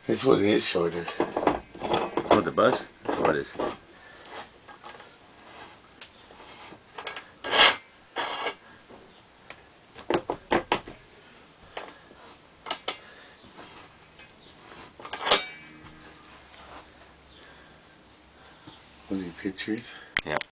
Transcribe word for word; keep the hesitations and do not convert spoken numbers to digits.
This wasn't his shoulder. What, the bus? What is? Was he pictures? Yep.